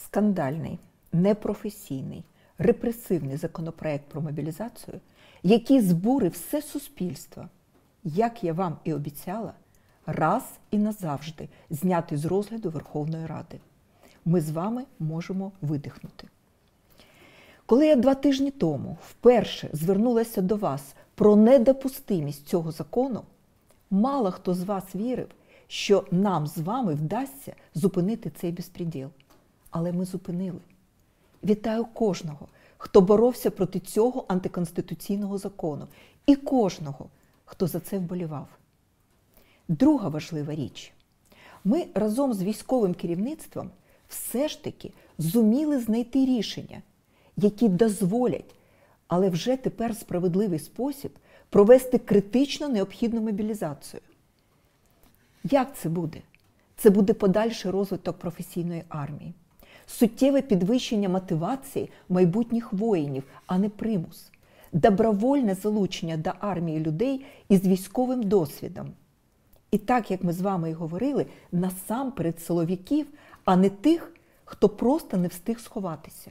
скандальний, непрофесійний, репресивний законопроект про мобілізацію, який збурив все суспільство, як я вам і обіцяла, раз і назавжди зняти з розгляду Верховної Ради. Ми з вами можемо видихнути. Коли я 2 тижні тому вперше звернулася до вас про недопустимість цього закону, мало хто з вас вірив, що нам з вами вдасться зупинити цей безпреділ. Але ми зупинили. Вітаю кожного, хто боровся проти цього антиконституційного закону, і кожного, хто за це вболівав. Друга важлива річ. Ми разом з військовим керівництвом все ж таки зуміли знайти рішення, які дозволять, але вже тепер в справедливий спосіб, провести критично необхідну мобілізацію. Як це буде? Це буде подальший розвиток професійної армії, суттєве підвищення мотивації майбутніх воїнів, а не примус, добровольне залучення до армії людей із військовим досвідом. І так, як ми з вами і говорили, насамперед силовиків, а не тих, хто просто не встиг сховатися.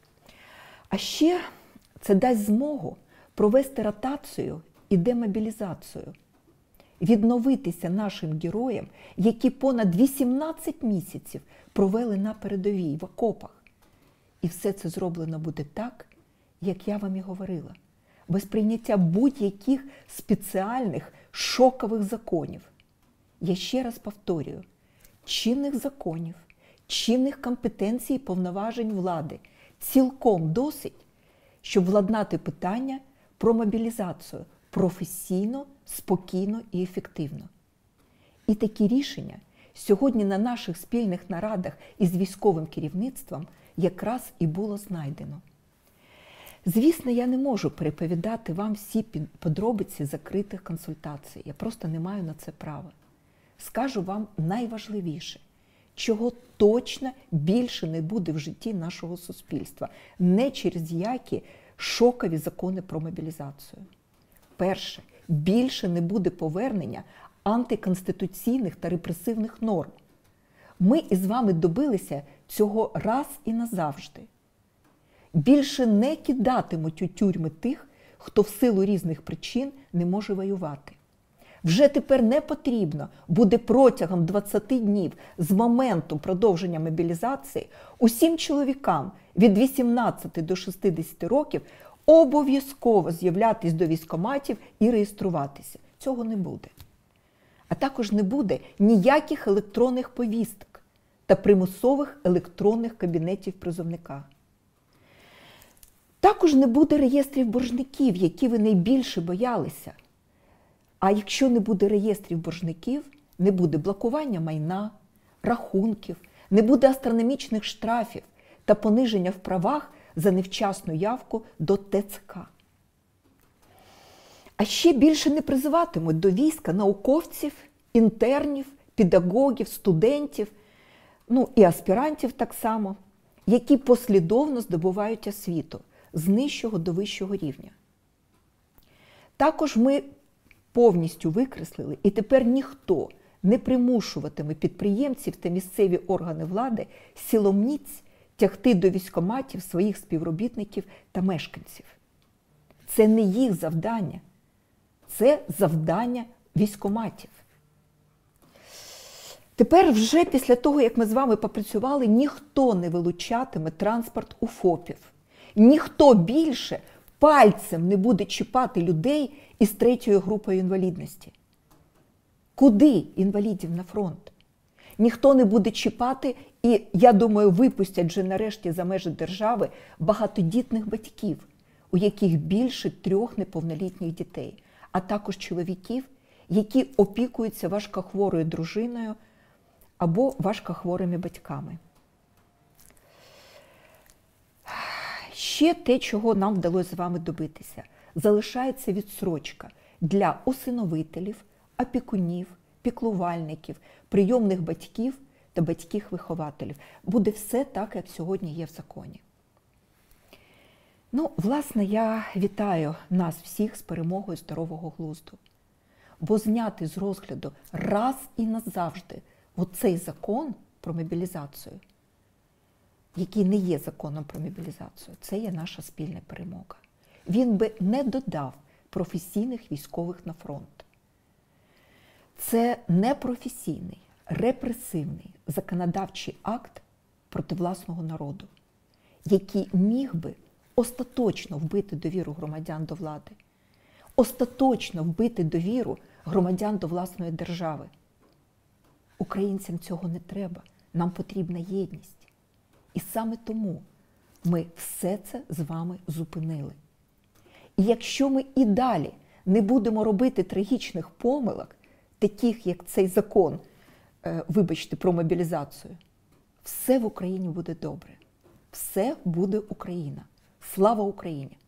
А ще це дасть змогу провести ротацію і демобілізацію, відновитися нашим героям, які понад 18 місяців провели на передовій, в окопах. І все це зроблено буде так, як я вам і говорила, без прийняття будь-яких спеціальних шокових законів. Я ще раз повторюю, чинних законів, чинних компетенцій і повноважень влади цілком досить, щоб владнати питання про мобілізацію професійно, спокійно і ефективно. І такі рішення сьогодні на наших спільних нарадах із військовим керівництвом якраз і було знайдено. Звісно, я не можу переповідати вам всі подробиці закритих консультацій. Я просто не маю на це права. Скажу вам найважливіше, чого точно більше не буде в житті нашого суспільства, не через які шокові закони про мобілізацію. Перше, більше не буде повернення антиконституційних та репресивних норм. Ми із вами добилися цього раз і назавжди. Більше не кидатимуть у тюрми тих, хто в силу різних причин не може воювати. Вже тепер не потрібно буде протягом 20 днів з моменту продовження мобілізації усім чоловікам від 18 до 60 років обов'язково з'являтись до військкоматів і реєструватися. Цього не буде. А також не буде ніяких електронних повісток та примусових електронних кабінетів призовника. Також не буде реєстрів боржників, які ви найбільше боялися. А якщо не буде реєстрів боржників, не буде блокування майна, рахунків, не буде астрономічних штрафів та пониження в правах за невчасну явку до ТЦК. А ще більше не призиватимуть до війська науковців, інтернів, педагогів, студентів, і аспірантів так само, які послідовно здобувають освіту з нижчого до вищого рівня. Також ми повністю викреслили, і тепер ніхто не примушуватиме підприємців та місцеві органи влади силоміць тягти до військкоматів своїх співробітників та мешканців. Це не їх завдання, це завдання військкоматів. Тепер вже після того, як ми з вами попрацювали, ніхто не вилучатиме транспорт у ФОПів. Ніхто більше пальцем не буде чіпати людей із 3-ю групою інвалідності. Куди інвалідів на фронт? Ніхто не буде чіпати і, я думаю, випустять вже нарешті за межі держави багатодітних батьків, у яких більше 3 неповнолітніх дітей, а також чоловіків, які опікуються важкохворою дружиною або важкохворими батьками. Ще те, чого нам вдалося з вами добитися. Залишається відстрочка для усиновителів, опікунів, піклувальників, прийомних батьків та батьків-вихователів. Буде все так, як сьогодні є в законі. Власне, я вітаю нас всіх з перемогою здорового глузду. Бо зняти з розгляду раз і назавжди оцей закон про мобілізацію, який не є законом про мобілізацію, це є наша спільна перемога. Він би не додав професійних військових на фронт. Це непрофесійний, репресивний законодавчий акт проти власного народу, який міг би остаточно вбити довіру громадян до влади, остаточно вбити довіру громадян до власної держави. Українцям цього не треба, нам потрібна єдність. І саме тому ми все це з вами зупинили. І якщо ми і далі не будемо робити трагічних помилок, таких як цей закон, вибачте, про мобілізацію, все в Україні буде добре. Все буде Україна. Слава Україні!